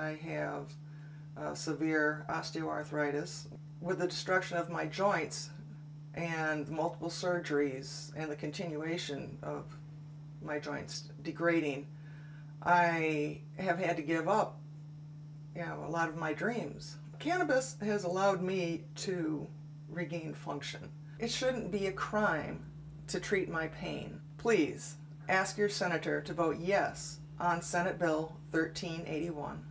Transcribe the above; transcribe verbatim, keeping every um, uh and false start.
I have uh, severe osteoarthritis. With the destruction of my joints and multiple surgeries and the continuation of my joints degrading, I have had to give up, you know, a lot of my dreams. Cannabis has allowed me to regain function. It shouldn't be a crime to treat my pain. Please ask your senator to vote yes on Senate Bill thirteen eighty-one.